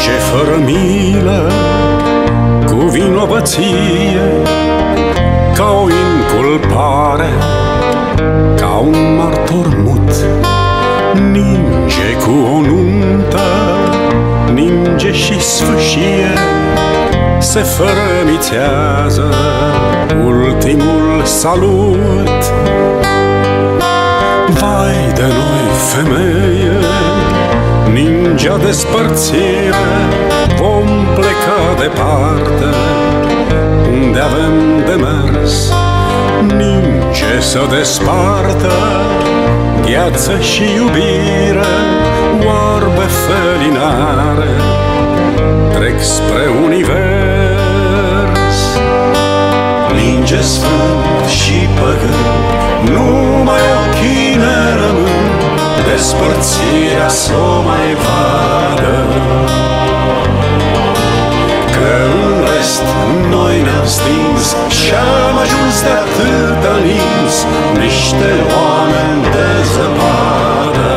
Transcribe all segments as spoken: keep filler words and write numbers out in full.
Ninge fără milă, cu vinovăție, ca o inculpare, ca un martor mut. Ninge cu o nuntă, ninge și sfâșie, se fărămițează ultimul salut. Vai de noi, femeie, ningea despărțire, vom pleca departe, unde avem de mers. Ninge să despartă gheață și iubire, oarbe felinare trec spre univers. Ninge sfânt și păgân, numai ochii ne rămân, despărțirea s-o mai vadă. Că în rest noi ne-am stins și-am ajuns de atâta nins, niște oameni de zăpadă.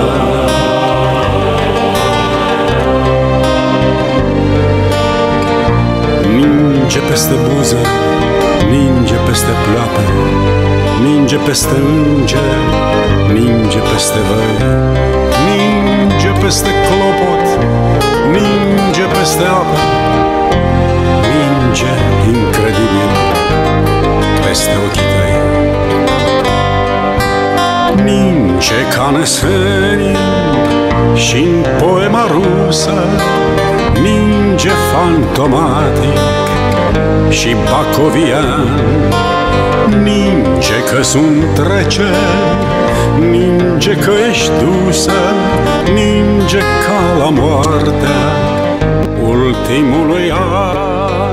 Ninge peste buze, ninge peste ploape, ninge peste îngeri, ninge peste văi, ninge peste clopot, ninge peste apă, ninge incredibil peste ochii tăi. Ninge ca Nesenin și-n poema rusă, ninge fantomatic și bacovian. Ninge că sunt trece, ninge că ești dusă, ninge ca la moartea ultimului an.